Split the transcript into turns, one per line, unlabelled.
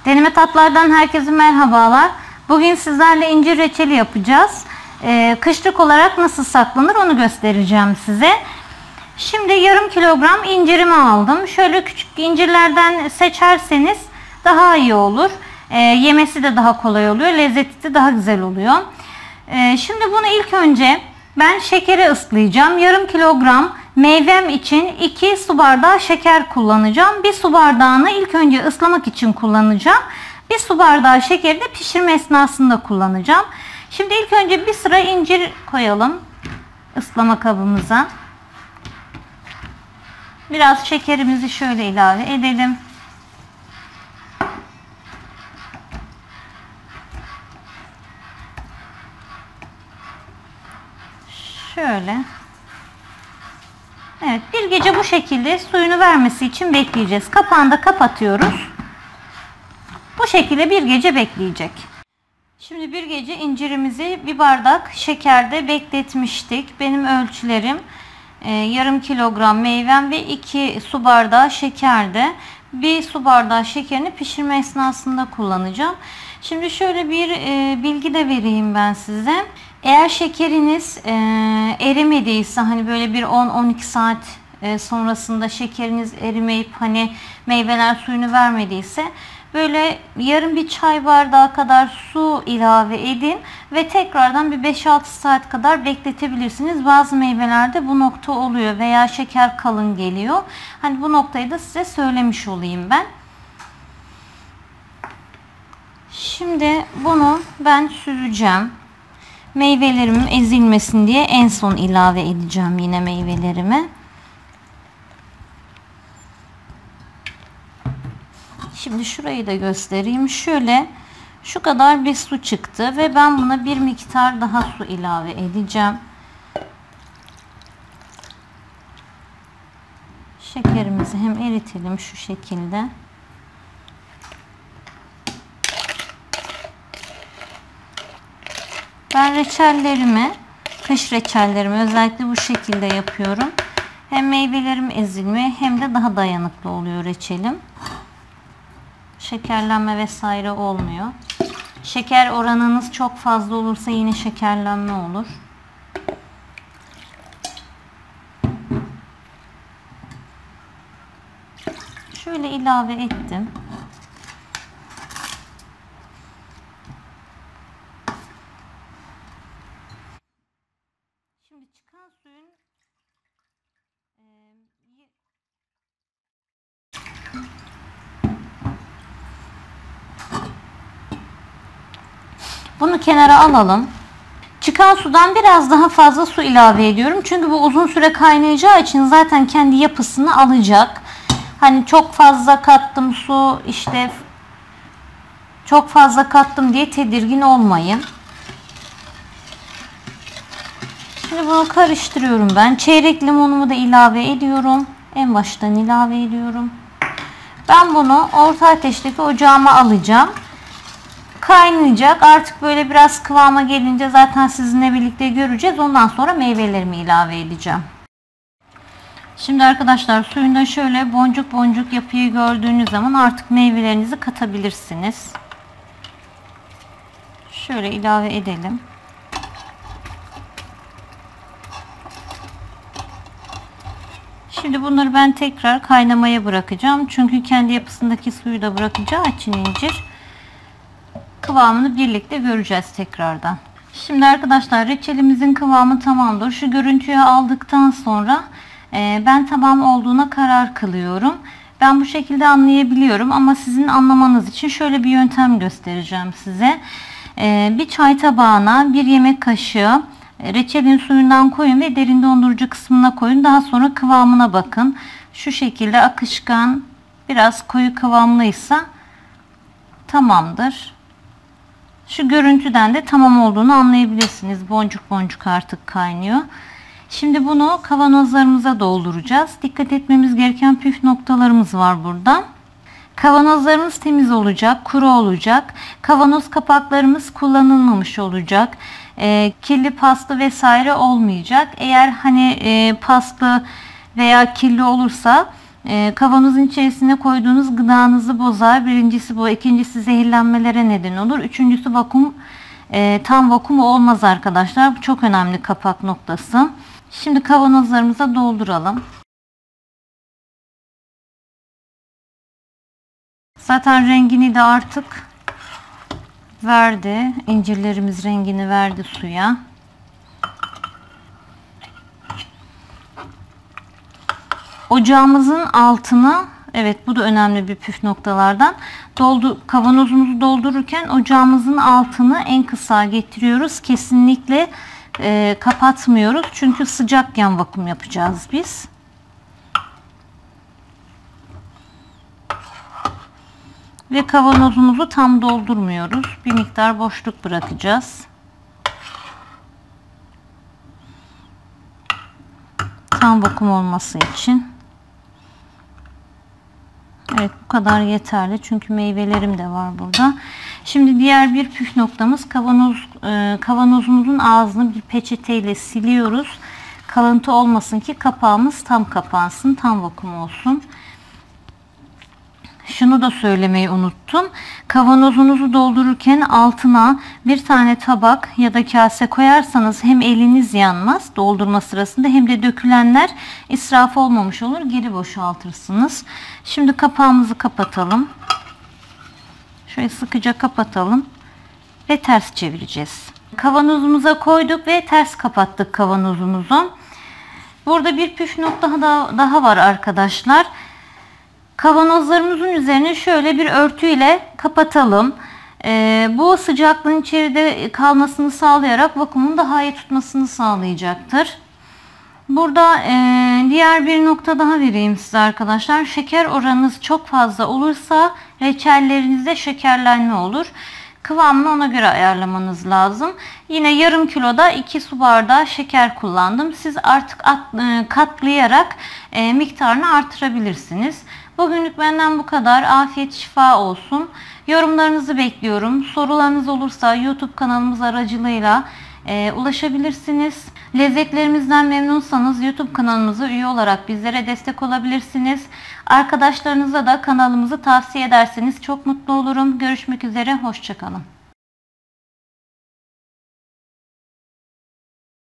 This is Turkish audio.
Deneme tatlardan herkese merhabalar. Bugün sizlerle incir reçeli yapacağız. Kışlık olarak nasıl saklanır onu göstereceğim size. Şimdi yarım kilogram incirimi aldım. Şöyle küçük incirlerden seçerseniz daha iyi olur. Yemesi de daha kolay oluyor. Lezzeti de daha güzel oluyor. Şimdi bunu ilk önce ben şekeri ıslayacağım. Yarım kilogram meyvem için 2 su bardağı şeker kullanacağım. 1 su bardağını ilk önce ıslamak için kullanacağım. 1 su bardağı şekeri de pişirme esnasında kullanacağım. Şimdi ilk önce bir sıra incir koyalım ıslama kabımıza. Biraz şekerimizi şöyle ilave edelim. Şöyle. Evet, bir gece bu şekilde suyunu vermesi için bekleyeceğiz. Kapağını da kapatıyoruz. Bu şekilde bir gece bekleyecek. Şimdi bir gece incirimizi bir bardak şekerde bekletmiştik. Benim ölçülerim yarım kilogram meyvem ve 2 su bardağı şekerde. 1 su bardağı şekerini pişirme esnasında kullanacağım. Şimdi şöyle bir bilgi de vereyim ben size. Eğer şekeriniz erimediyse, hani böyle bir 10-12 saat sonrasında şekeriniz erimeyip hani meyveler suyunu vermediyse böyle yarım bir çay bardağı kadar su ilave edin ve tekrardan bir 5-6 saat kadar bekletebilirsiniz. Bazı meyvelerde bu nokta oluyor veya şeker kalın geliyor. Hani bu noktayı da size söylemiş olayım ben. Şimdi bunu ben süzeceğim. Meyvelerimin ezilmesin diye en son ilave edeceğim yine meyvelerimi. Şimdi şurayı da göstereyim. Şöyle şu kadar bir su çıktı ve ben buna bir miktar daha su ilave edeceğim. Şekerimizi hem eritelim şu şekilde. Ben reçellerimi, kış reçellerimi özellikle bu şekilde yapıyorum. Hem meyvelerim ezilmiyor hem de daha dayanıklı oluyor reçelim. Şekerlenme vesaire olmuyor. Şeker oranınız çok fazla olursa yine şekerlenme olur. Şöyle ilave ettim. Şimdi çıkan suyun bunu kenara alalım. Çıkan sudan biraz daha fazla su ilave ediyorum. Çünkü bu uzun süre kaynayacağı için zaten kendi yapısını alacak. Hani çok fazla kattım su, işte çok fazla kattım diye tedirgin olmayın. Şimdi bunu karıştırıyorum ben. Çeyrek limonumu da ilave ediyorum. En baştan ilave ediyorum. Ben bunu orta ateşteki ocağıma alacağım. Kaynayacak. Artık böyle biraz kıvama gelince zaten sizinle birlikte göreceğiz. Ondan sonra meyvelerimi ilave edeceğim. Şimdi arkadaşlar suyunda şöyle boncuk boncuk yapıyı gördüğünüz zaman artık meyvelerinizi katabilirsiniz. Şöyle ilave edelim. Şimdi bunları ben tekrar kaynamaya bırakacağım. Çünkü kendi yapısındaki suyu da bırakacağı için incir kıvamını birlikte göreceğiz tekrardan. Şimdi arkadaşlar reçelimizin kıvamı tamamdır. Şu görüntüyü aldıktan sonra ben tamam olduğuna karar kılıyorum. Ben bu şekilde anlayabiliyorum ama sizin anlamanız için şöyle bir yöntem göstereceğim size. Bir çay tabağına 1 yemek kaşığı reçelin suyundan koyun ve derin dondurucu kısmına koyun. Daha sonra kıvamına bakın. Şu şekilde akışkan, biraz koyu kıvamlıysa tamamdır. Şu görüntüden de tamam olduğunu anlayabilirsiniz. Boncuk boncuk artık kaynıyor. Şimdi bunu kavanozlarımıza dolduracağız. Dikkat etmemiz gereken püf noktalarımız var burada. Kavanozlarımız temiz olacak, kuru olacak. Kavanoz kapaklarımız kullanılmamış olacak. Kirli, paslı vesaire olmayacak. Eğer hani paslı veya kirli olursa Kavanozun içerisine koyduğunuz gıdanızı bozar. Birincisi bu. İkincisi zehirlenmelere neden olur. Üçüncüsü tam vakum olmaz arkadaşlar. Bu çok önemli kapak noktası. Şimdi kavanozlarımıza dolduralım. Zaten rengini de artık verdi. İncirlerimiz rengini verdi suya. Ocağımızın altına, evet bu da önemli bir püf noktalardan. Kavanozumuzu doldururken ocağımızın altını en kısa getiriyoruz. Kesinlikle kapatmıyoruz. Çünkü sıcakken vakum yapacağız biz. Ve kavanozumuzu tam doldurmuyoruz. Bir miktar boşluk bırakacağız. Tam vakum olması için. Evet, bu kadar yeterli. Çünkü meyvelerim de var burada. Şimdi diğer bir püf noktamız, kavanozumuzun ağzını bir peçeteyle siliyoruz. Kalıntı olmasın ki kapağımız tam kapansın, tam vakum olsun. Şunu da söylemeyi unuttum. Kavanozunuzu doldururken altına bir tane tabak ya da kase koyarsanız hem eliniz yanmaz doldurma sırasında, hem de dökülenler israf olmamış olur. Geri boşaltırsınız. Şimdi kapağımızı kapatalım. Şöyle sıkıca kapatalım ve ters çevireceğiz. Kavanozumuza koyduk ve ters kapattık kavanozumuzu. Burada bir püf nokta daha var arkadaşlar. Kavanozlarımızın üzerine şöyle bir örtüyle kapatalım. Bu sıcaklığın içeride kalmasını sağlayarak vakumun daha iyi tutmasını sağlayacaktır. Burada diğer bir nokta daha vereyim size arkadaşlar. Şeker oranınız çok fazla olursa reçellerinizde şekerlenme olur. Kıvamını ona göre ayarlamanız lazım. Yine yarım kiloda 2 su bardağı şeker kullandım. Siz artık katlayarak miktarını artırabilirsiniz. Bugünlük benden bu kadar. Afiyet şifa olsun. Yorumlarınızı bekliyorum. Sorularınız olursa YouTube kanalımız aracılığıyla ulaşabilirsiniz. Lezzetlerimizden memnunsanız YouTube kanalımıza üye olarak bizlere destek olabilirsiniz. Arkadaşlarınıza da kanalımızı tavsiye ederseniz çok mutlu olurum. Görüşmek üzere. Hoşça kalın.